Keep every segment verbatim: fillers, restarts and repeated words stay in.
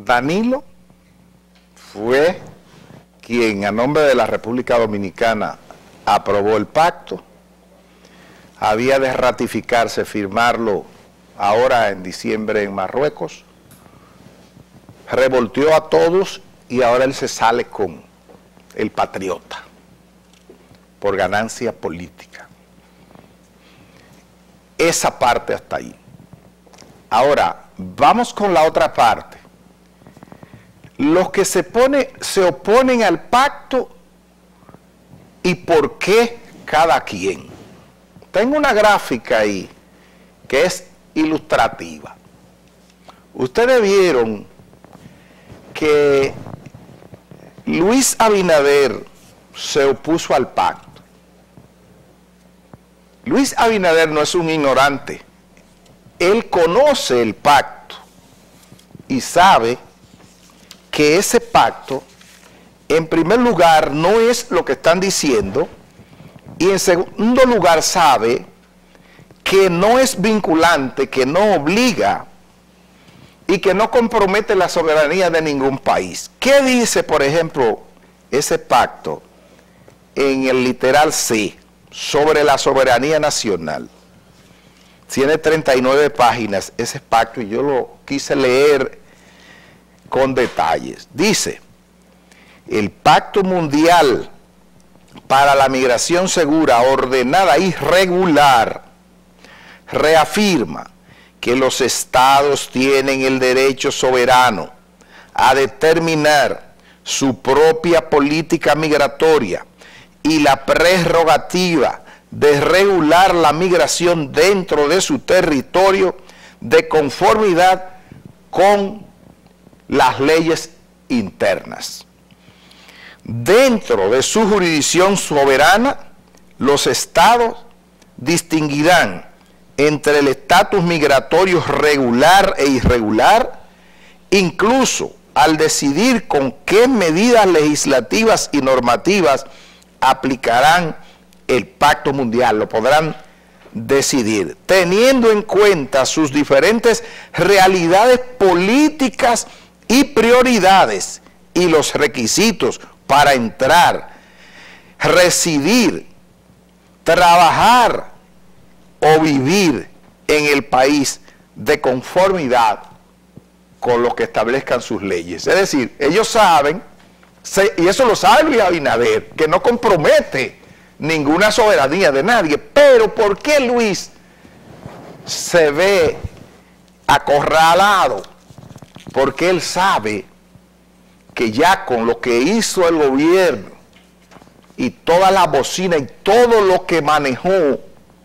Danilo fue quien a nombre de la República Dominicana aprobó el pacto, había de ratificarse, firmarlo ahora en diciembre en Marruecos, revolteó a todos y ahora él se sale con el patriota por ganancia política. Esa parte hasta ahí. Ahora, vamos con la otra parte. Los que se, pone, se oponen al pacto y por qué cada quien. Tengo una gráfica ahí que es ilustrativa. Ustedes vieron que Luis Abinader se opuso al pacto. Luis Abinader no es un ignorante. Él conoce el pacto y sabe que ese pacto, en primer lugar, no es lo que están diciendo, y en segundo lugar sabe que no es vinculante, que no obliga y que no compromete la soberanía de ningún país. ¿Qué dice, por ejemplo, ese pacto en el literal C sobre la soberanía nacional? Tiene treinta y nueve páginas ese pacto y yo lo quise leer con detalles. Dice: el Pacto Mundial para la Migración Segura, Ordenada y Regular reafirma que los estados tienen el derecho soberano a determinar su propia política migratoria y la prerrogativa de regular la migración dentro de su territorio de conformidad con las leyes internas. Dentro de su jurisdicción soberana, los estados distinguirán entre el estatus migratorio regular e irregular, incluso al decidir con qué medidas legislativas y normativas aplicarán el Pacto Mundial. Lo podrán decidir, teniendo en cuenta sus diferentes realidades políticas y prioridades y los requisitos para entrar, residir, trabajar o vivir en el país de conformidad con lo que establezcan sus leyes. Es decir, ellos saben, y eso lo sabe Luis Abinader, que no compromete ninguna soberanía de nadie. Pero ¿por qué Luis se ve acorralado? Porque él sabe que ya con lo que hizo el gobierno y toda la bocina y todo lo que manejó,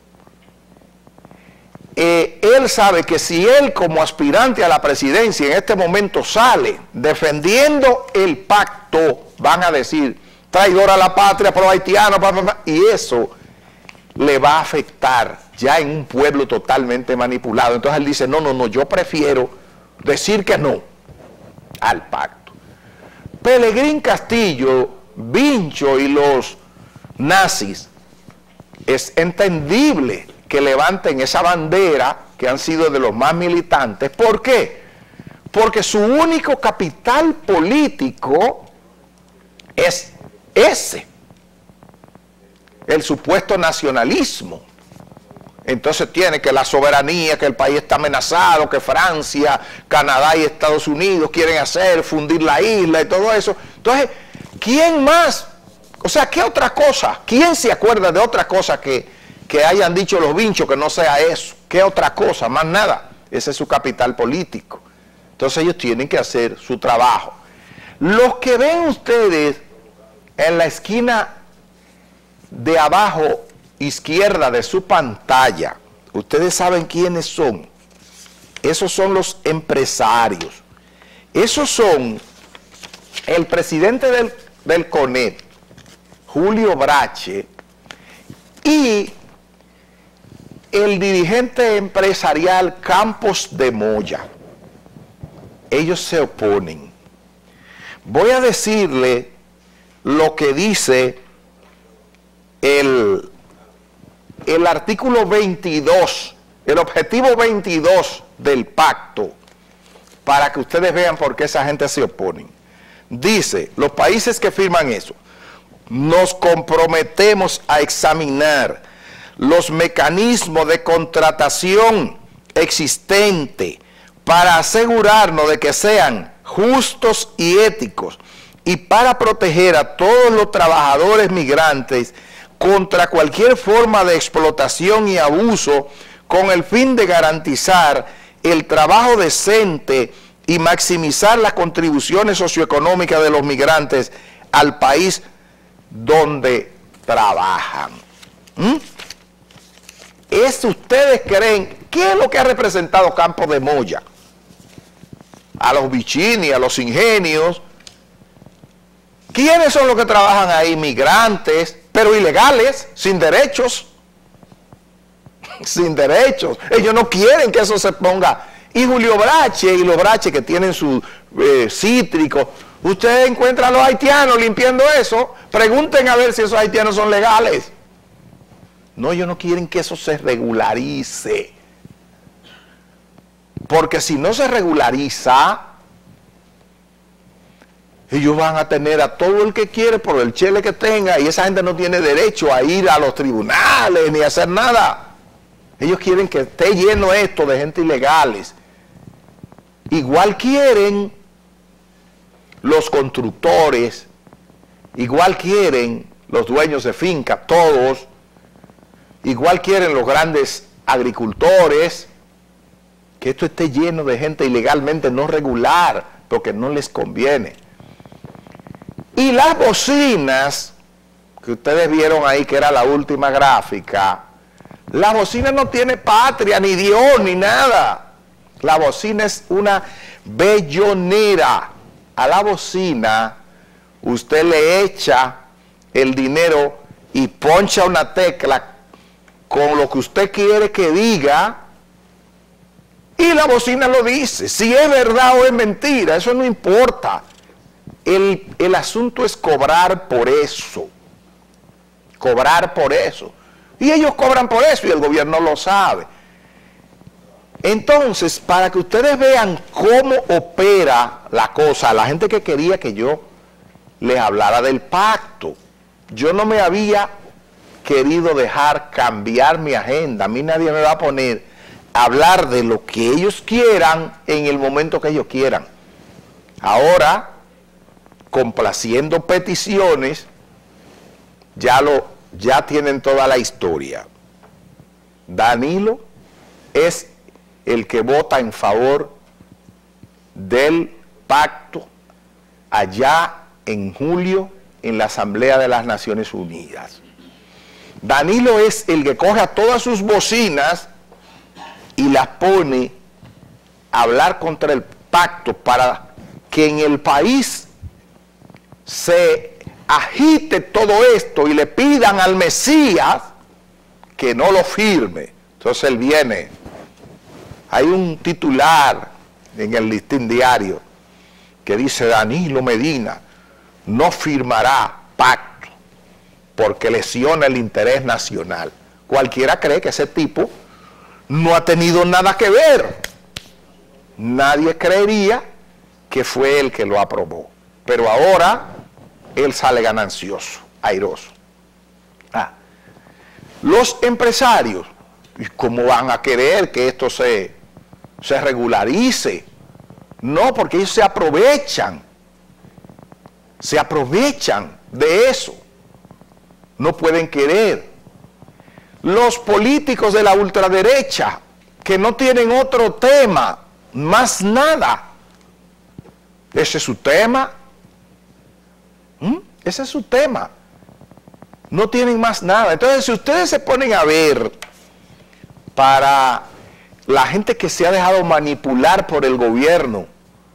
eh, él sabe que si él como aspirante a la presidencia en este momento sale defendiendo el pacto, van a decir traidor a la patria, pro haitiano, pa, pa, pa, y eso le va a afectar ya en un pueblo totalmente manipulado. Entonces él dice, no, no, no, yo prefiero decir que no al pacto. Pelegrín Castillo, Vincho y los nazis, es entendible que levanten esa bandera, que han sido de los más militantes. ¿Por qué? Porque su único capital político es ese, el supuesto nacionalismo. Entonces tiene que la soberanía, que el país está amenazado, que Francia, Canadá y Estados Unidos quieren hacer, fundir la isla y todo eso. Entonces, ¿quién más? O sea, ¿qué otra cosa? ¿Quién se acuerda de otra cosa que, que hayan dicho los Vinchos que no sea eso? ¿Qué otra cosa? Más nada. Ese es su capital político. Entonces ellos tienen que hacer su trabajo. Los que ven ustedes en la esquina de abajo izquierda de su pantalla, ustedes saben quiénes son. Esos son los empresarios. Esos son el presidente del, del CONET, Julio Brache, y el dirigente empresarial Campos de Moya. Ellos se oponen. Voy a decirle lo que dice el, el artículo veintidós, el objetivo veintidós del pacto, para que ustedes vean por qué esa gente se opone. Dice, los países que firman eso, nos comprometemos a examinar los mecanismos de contratación existentes para asegurarnos de que sean justos y éticos y para proteger a todos los trabajadores migrantes contra cualquier forma de explotación y abuso con el fin de garantizar el trabajo decente y maximizar las contribuciones socioeconómicas de los migrantes al país donde trabajan. ¿Mm? ¿Eso ustedes creen? ¿Qué es lo que ha representado Campos de Moya? A los bichini, a los ingenios. ¿Quiénes son los que trabajan ahí? Migrantes, pero ilegales, sin derechos. Sin derechos. Ellos no quieren que eso se ponga. Y Julio Brache y los Brache que tienen su eh, cítrico, ustedes encuentran a los haitianos limpiando eso, pregunten a ver si esos haitianos son legales. No, ellos no quieren que eso se regularice. Porque si no se regulariza, ellos van a tener a todo el que quiere por el chele que tenga y esa gente no tiene derecho a ir a los tribunales ni a hacer nada. Ellos quieren que esté lleno esto de gente ilegales. Igual quieren los constructores, igual quieren los dueños de finca, todos, igual quieren los grandes agricultores, que esto esté lleno de gente ilegalmente no regular, porque no les conviene. Y las bocinas, que ustedes vieron ahí que era la última gráfica, la bocina no tiene patria, ni Dios, ni nada. La bocina es una bellonera. A la bocina usted le echa el dinero y poncha una tecla con lo que usted quiere que diga y la bocina lo dice. Si es verdad o es mentira, eso no importa. El, el asunto es cobrar por eso. Cobrar por eso. Y ellos cobran por eso y el gobierno lo sabe. Entonces, para que ustedes vean cómo opera la cosa, la gente que quería que yo les hablara del pacto, yo no me había querido dejar cambiar mi agenda. A mí nadie me va a poner a hablar de lo que ellos quieran en el momento que ellos quieran. Ahora, complaciendo peticiones, ya, lo, ya tienen toda la historia. Danilo es el que vota en favor del pacto allá en julio en la Asamblea de las Naciones Unidas. Danilo es el que coge a todas sus bocinas y las pone a hablar contra el pacto para que en el país se agite todo esto y le pidan al Mesías que no lo firme. Entonces él viene. Hay un titular en el Listín Diario que dice: Danilo Medina no firmará pacto porque lesiona el interés nacional. Cualquiera cree que ese tipo no ha tenido nada que ver. Nadie creería que fue él que lo aprobó. Pero ahora él sale ganancioso, airoso. Ah. Los empresarios, ¿cómo van a querer que esto se, se regularice? No, porque ellos se aprovechan. Se aprovechan de eso. No pueden querer. Los políticos de la ultraderecha, que no tienen otro tema, más nada. Ese es su tema. ¿Mm? Ese es su tema. No tienen más nada. Entonces, si ustedes se ponen a ver, para la gente que se ha dejado manipular por el gobierno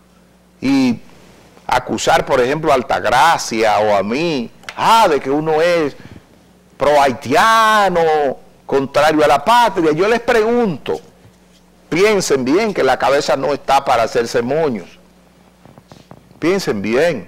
y acusar, por ejemplo, a Altagracia o a mí, ah, de que uno es pro haitiano, contrario a la patria, yo les pregunto, piensen bien que la cabeza no está para hacerse moños. Piensen bien.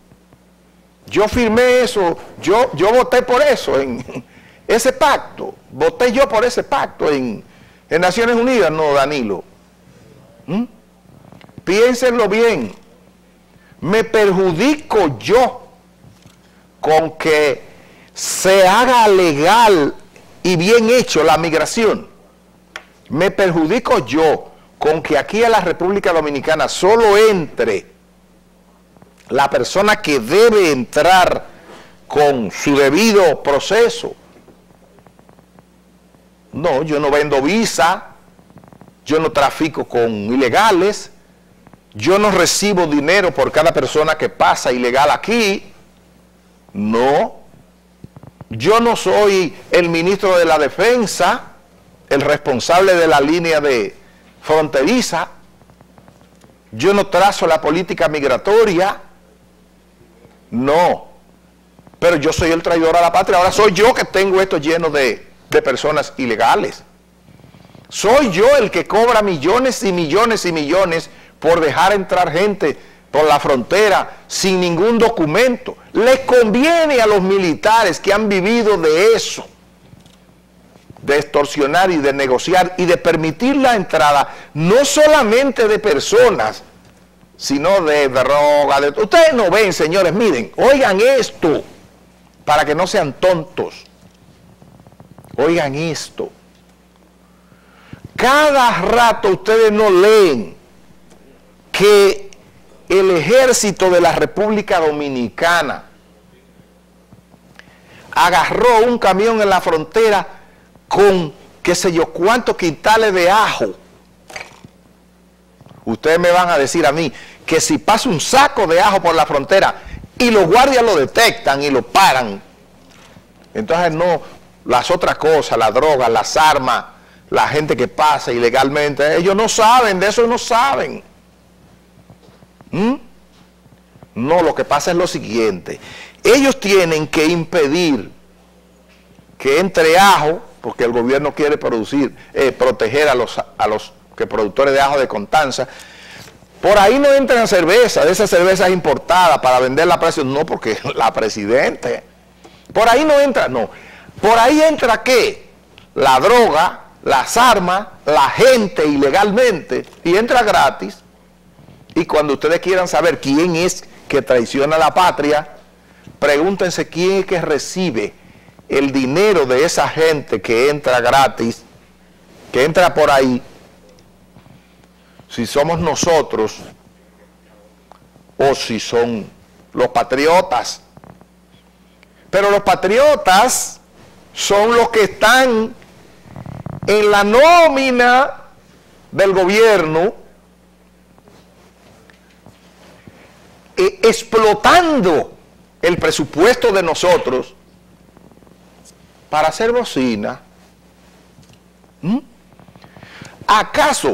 Yo firmé eso, yo, yo voté por eso, en ese pacto, voté yo por ese pacto en, en Naciones Unidas, no, Danilo. ¿Mm? piénsenlo bien, me perjudico yo con que se haga legal y bien hecho la migración. Me perjudico yo con que aquí a la República Dominicana solo entre la persona que debe entrar con su debido proceso. No, yo no vendo visa, yo no trafico con ilegales, yo no recibo dinero por cada persona que pasa ilegal aquí. No, yo no soy el ministro de la Defensa, el responsable de la línea de fronteriza, yo no trazo la política migratoria, no, pero yo soy el traidor a la patria. Ahora soy yo que tengo esto lleno de, de personas ilegales. Soy yo el que cobra millones y millones y millones por dejar entrar gente por la frontera sin ningún documento. Les conviene a los militares que han vivido de eso, de extorsionar y de negociar y de permitir la entrada no solamente de personas, sino de droga. De... Ustedes no ven, señores, miren, oigan esto, para que no sean tontos. Oigan esto. Cada rato ustedes no leen que el ejército de la República Dominicana agarró un camión en la frontera con qué sé yo cuántos quintales de ajo. Ustedes me van a decir a mí que si pasa un saco de ajo por la frontera y los guardias lo detectan y lo paran, entonces no, las otras cosas, las drogas, las armas, la gente que pasa ilegalmente, ellos no saben, de eso no saben. ¿Mm? No, lo que pasa es lo siguiente, ellos tienen que impedir que entre ajo, porque el gobierno quiere producir, eh, proteger a los, a los que productores de ajo de Constanza. Por ahí no entran cerveza, de esas cervezas importadas para venderla a precios, no, porque la presidente, por ahí no entra, no, por ahí entra ¿qué? La droga, las armas, la gente ilegalmente, y entra gratis. Y cuando ustedes quieran saber quién es que traiciona a la patria, pregúntense quién es que recibe el dinero de esa gente que entra gratis, que entra por ahí, si somos nosotros o si son los patriotas. Pero los patriotas son los que están en la nómina del gobierno, eh, explotando el presupuesto de nosotros para hacer bocina. ¿Mm? ¿Acaso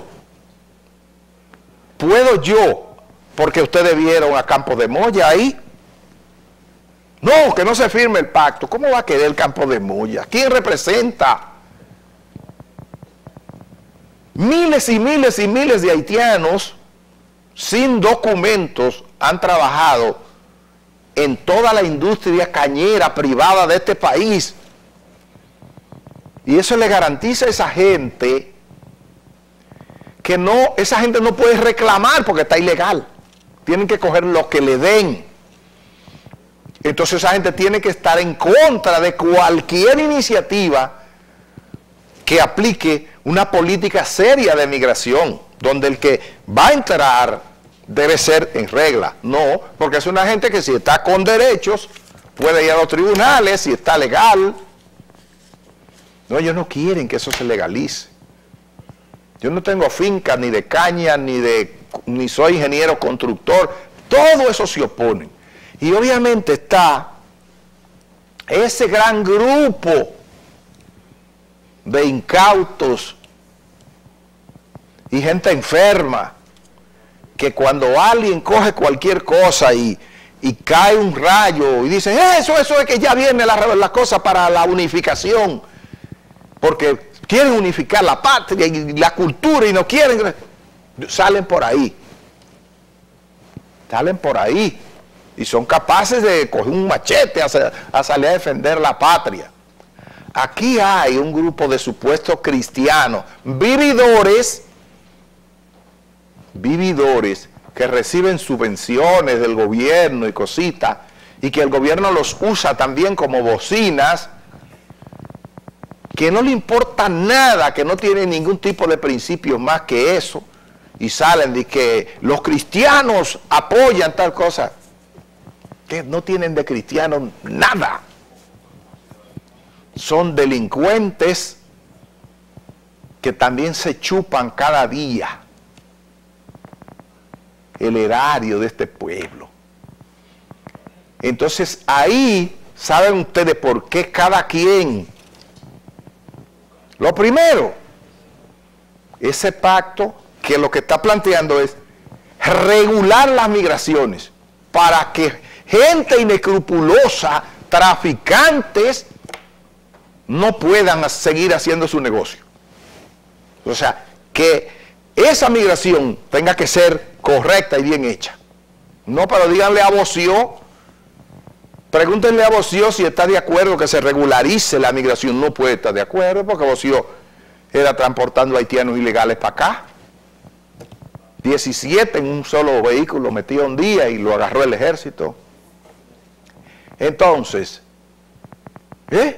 puedo yo, porque ustedes vieron a Campo de Moya ahí? No, que no se firme el pacto. ¿Cómo va a querer el Campo de Moya? ¿Quién representa? Miles y miles y miles de haitianos sin documentos han trabajado en toda la industria cañera privada de este país. Y eso le garantiza a esa gente que no, esa gente no puede reclamar porque está ilegal. Tienen que coger lo que le den. Entonces esa gente tiene que estar en contra de cualquier iniciativa que aplique una política seria de migración, donde el que va a entrar debe ser en regla. No, porque es una gente que si está con derechos puede ir a los tribunales, si está legal. No, ellos no quieren que eso se legalice. Yo no tengo finca ni de caña, ni de ni soy ingeniero constructor. Todo eso se opone. Y obviamente está ese gran grupo de incautos y gente enferma, que cuando alguien coge cualquier cosa y, y cae un rayo y dice, eso, eso es que ya viene la, la cosa para la unificación, porque quieren unificar la patria y la cultura y no quieren, salen por ahí, salen por ahí y son capaces de coger un machete a, a salir a defender la patria. Aquí hay un grupo de supuestos cristianos, vividores, vividores que reciben subvenciones del gobierno y cositas, y que el gobierno los usa también como bocinas, que no le importa nada, que no tienen ningún tipo de principios más que eso, y salen de que los cristianos apoyan tal cosa, que no tienen de cristianos nada. Son delincuentes que también se chupan cada día el erario de este pueblo. Entonces ahí saben ustedes por qué cada quien. Lo primero, ese pacto que lo que está planteando es regular las migraciones para que gente inescrupulosa, traficantes, no puedan seguir haciendo su negocio. O sea, que esa migración tenga que ser correcta y bien hecha. No, pero díganle a Boció, pregúntenle a Boció si está de acuerdo que se regularice la migración. No puede estar de acuerdo porque Boció era transportando haitianos ilegales para acá. diecisiete en un solo vehículo metido un día y lo agarró el ejército. Entonces, ¿eh?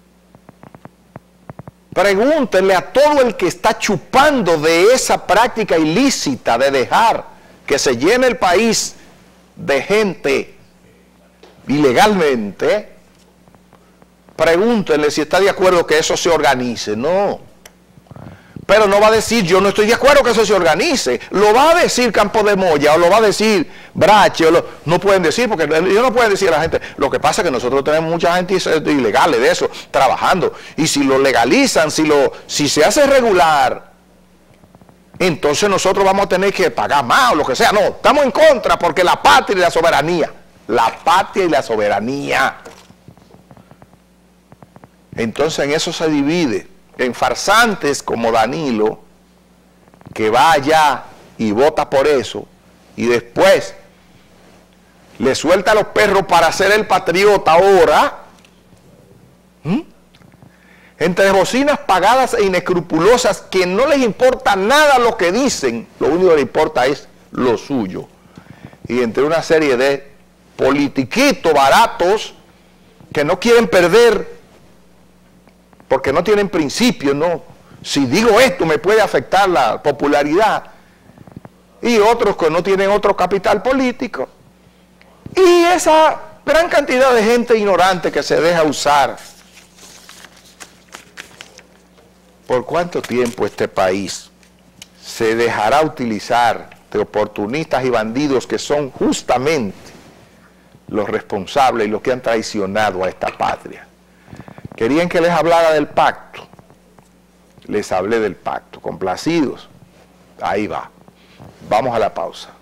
Pregúntenle a todo el que está chupando de esa práctica ilícita de dejar que se llene el país de gente ilegalmente, pregúntenle si está de acuerdo que eso se organice. No, pero no va a decir yo no estoy de acuerdo que eso se organice, lo va a decir Campo de Moya o lo va a decir Brache, o lo, no pueden decir, porque ellos no pueden decir a la gente. Lo que pasa es que nosotros tenemos mucha gente ilegales de eso, trabajando, y si lo legalizan, si, lo, si se hace regular, entonces nosotros vamos a tener que pagar más o lo que sea. No, estamos en contra porque la patria y la soberanía, la patria y la soberanía. Entonces en eso se divide, en farsantes como Danilo, que va allá y vota por eso, y después le suelta a los perros para ser el patriota ahora, ¿Mm? entre bocinas pagadas e inescrupulosas que no les importa nada lo que dicen, lo único que les importa es lo suyo, y entre una serie de politiquitos baratos que no quieren perder porque no tienen principios, no. Si digo esto me puede afectar la popularidad, y otros que no tienen otro capital político, y esa gran cantidad de gente ignorante que se deja usar. ¿Por cuánto tiempo este país se dejará utilizar de oportunistas y bandidos que son justamente los responsables y los que han traicionado a esta patria? Querían que les hablara del pacto. Les hablé del pacto. Complacidos. Ahí va. Vamos a la pausa.